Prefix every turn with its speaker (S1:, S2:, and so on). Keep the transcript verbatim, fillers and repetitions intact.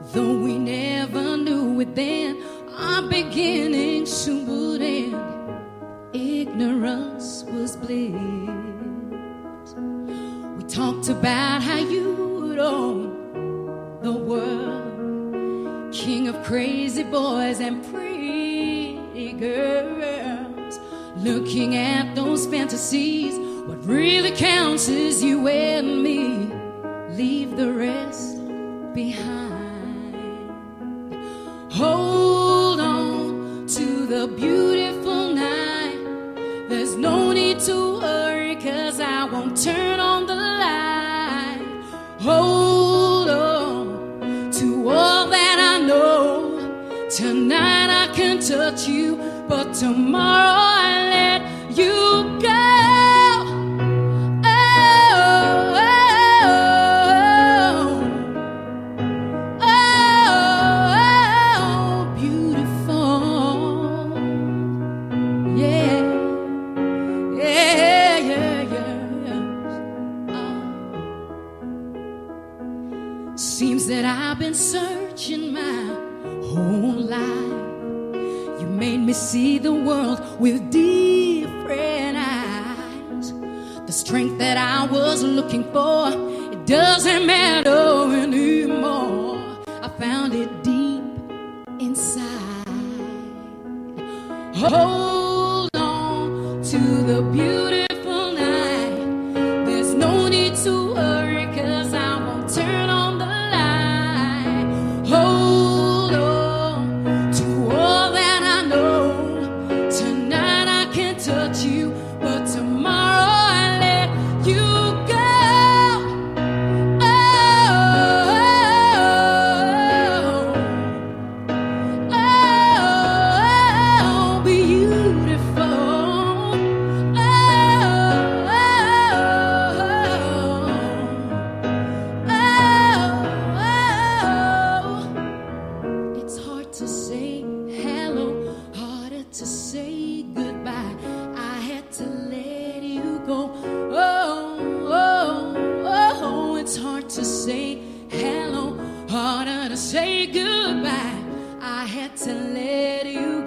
S1: Though we never knew it then, our beginning soon would end. Ignorance was bliss. We talked about how you'd own the world, king of crazy boys and pretty girls. Looking at those fantasies, what really counts is you and me. Leave the rest behind. Hold on to the beautiful night. There's no need to worry, 'cause I won't turn on the light. Hold on to all that I know. Tonight I can touch you, but tomorrow I let you go. Seems that I've been searching my whole life. You made me see the world with different eyes. The strength that I was looking for, it doesn't matter anymore. I found it deep inside. Hold on to the beautiful night. There's no need to worry, 'cause I won't turn on. Hold on to all that I know. Tonight I can touch you, but tomorrow I let you go. Oh, oh, oh, beautiful. Oh, to say hello, harder to say goodbye. I had to let you go. Oh, oh, oh, it's hard to say hello, harder to say goodbye. I had to let you